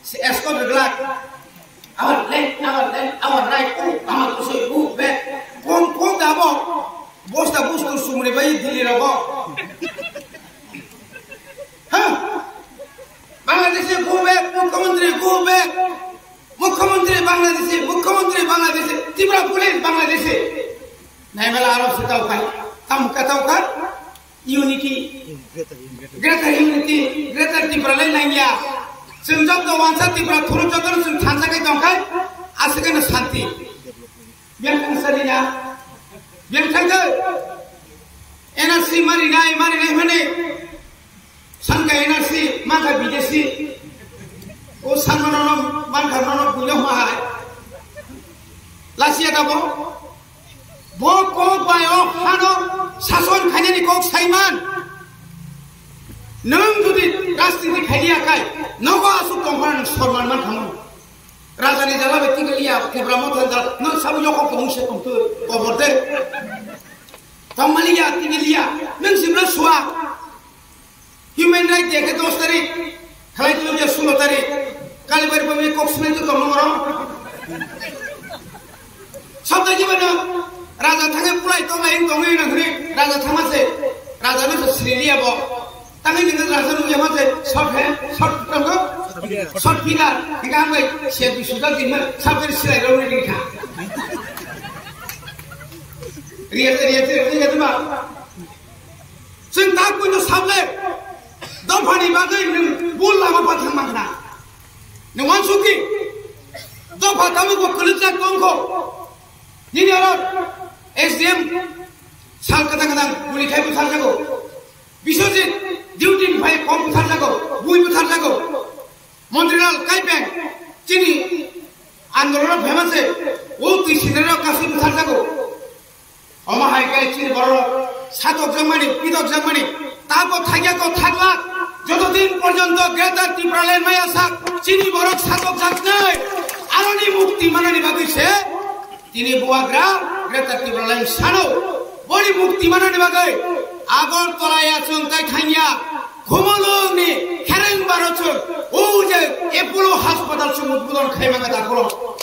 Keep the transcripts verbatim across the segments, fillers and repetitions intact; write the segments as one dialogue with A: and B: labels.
A: escort reglak our left our left our right oh amar kusoi move back kong kong dabo bosta busto sumre bai dili rabo ha Bangladesh go back mukhyamantri go back mukhyamantri Bangladesh mukhyamantri Bangladesh Tripura police Bangladesh nai mela aro sitau kai tam katau kan unity greater unity greater Tripura lai nangya Senjat to wansa Tripura thuru jodor sun thansa kai dongkai asakana shanti biar kan sarina biar kan ke N R C mari nai mari nai mane sangka N R C maka bidesi o sangmanono mangka nono punya mahai lasia dabo bo ko bayo hano sason khanyani kok saiman nang jodi rastiti khaiya kai nogo asu tonghan sorman man khamu rajani jala beti geliya kebra motan dal no sabu yoko pongse pongtu oborde tamaliya tigeliya nang simra suwa human right dekhe dos tari khalai tu je sulo tari kali bari pami kok smen tu tom ngoro sabda jibana raja thange pulai tonga ing tonga ina thri raja thamase raja na srilia bo tangi ning raja nu je mate short hai short tongo short figure hingam bai se bi suda din ma sabir silai ro ni kha riya riya riya tu ba sing ta ko no sable Dofani bagai neng bola apa thang makna, neng wan suki, dofa tamu ko kerja tongko, ini orang S D M sal kadang-kadang boleh kai putar jago, bisojit duty by kom putar jago, bui putar jago, Montreal kai bank, Tini, andorra famous है, वो तो इसीलिए काफी पुtar jago, अमा hai kai Tini बड़ो सातों जमाने, पीतों जमाने, ताको थाया को थाकला যতদিন পর্যন্ত গ্রেটার ত্রিপুরা লেন মাই আসাক চিনি বরক সাতক জাত নাই আরনি মুক্তি মানানি বাগিছে তিনি বুয়াগ্রা গ্রেটার ত্রিপুরা লেন সানো বড়ি মুক্তি মানানি বাগৈ আগর তলায় আছন তাই খাইয়া ঘুমলংনি খেরেং বারছন ও যে এপোলো হাসপাতাল সম উদ্বোধন খাইমাগা দাখলো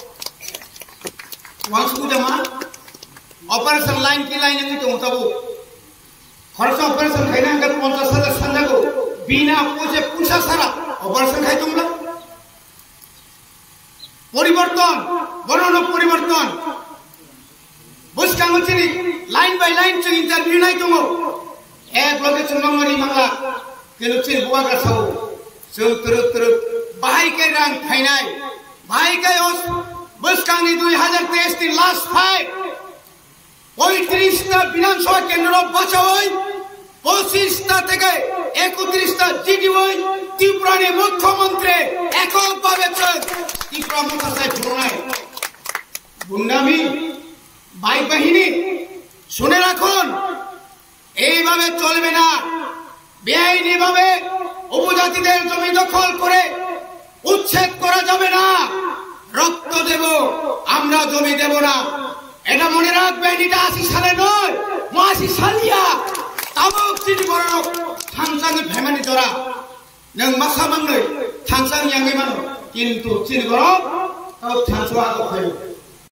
A: ওয়াংসু জামা অপারেশন লাইন কি লাইন নি তো তাবু খরচ অপারেশন খাইনা কে পঞ্চাশ হাজার সান্দাগো বিনা পয়সা পুষা সারা অপারেশন খাই তোমরা পরিবর্তন বর্ণ পরিবর্তন বুঝকাঙ্গচিনি লাইন বাই লাইন চে ইন্টারভিউ নাই তোমো এক লগে চুনমারি মাংলা কেন চিন বুয়াগা সাউ जों तुरुत तुरुत बाहायके रां फाइनाय बाहायके ओस बुझकांगनि दुई हाजार तेईस नि लास्ट फाइट পঁয়ত্রিশটা বিধানসভা কেন্দ্র বাঁচাওই পঁচিশটা থেকে একত্রিশটা জিডিওই ত্রিপুরানি মুখ্যমন্ত্রী এককভাবে ত্রিপুরা মুখাসায় ঘুরনায় গুন্ডামি ভাই বাহিনী শুনে রাখুন এইভাবে চলবে না বেআইনি ভাবে উপজাতিদের জমি দখল করে উচ্ছেদ করা যাবে না রক্ত দেব আমরা জমি দেব না এটা মনে রাখবেন এটা আশি সালে নয় আশি সালিয়া তাবক চিনি বড় থাংসাংনি ফেমানি জরা নং মাসা মানनै থাংসাং ইয়াঙ্গै মানো কিন্তু চিনি বড় তাও থাংসোয়া তো খায়